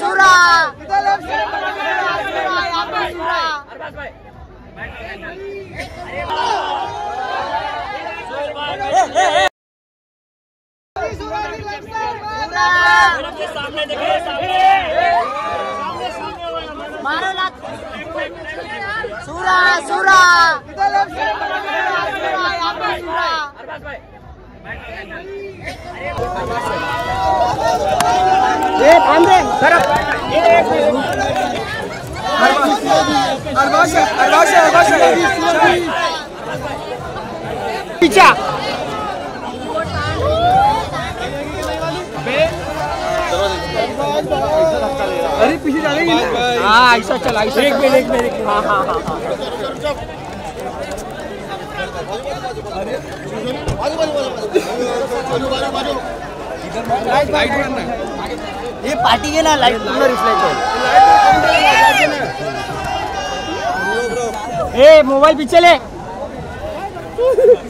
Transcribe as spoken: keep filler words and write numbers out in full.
सूरा सामने देखिए, सामने मारो ना सूरा सूरा ये थाम दे सर अरबाज अरबाज अरबाज पीछा अरे पीछे डालेगी हाँ ऐसा चला ऐसा एक मिनट एक मिनट हाँ हाँ हाँ लाइट बनना ये पार्टी के ना लाइट पूरा रिफ्लेक्ट है। ए मोबाइल पीछे ले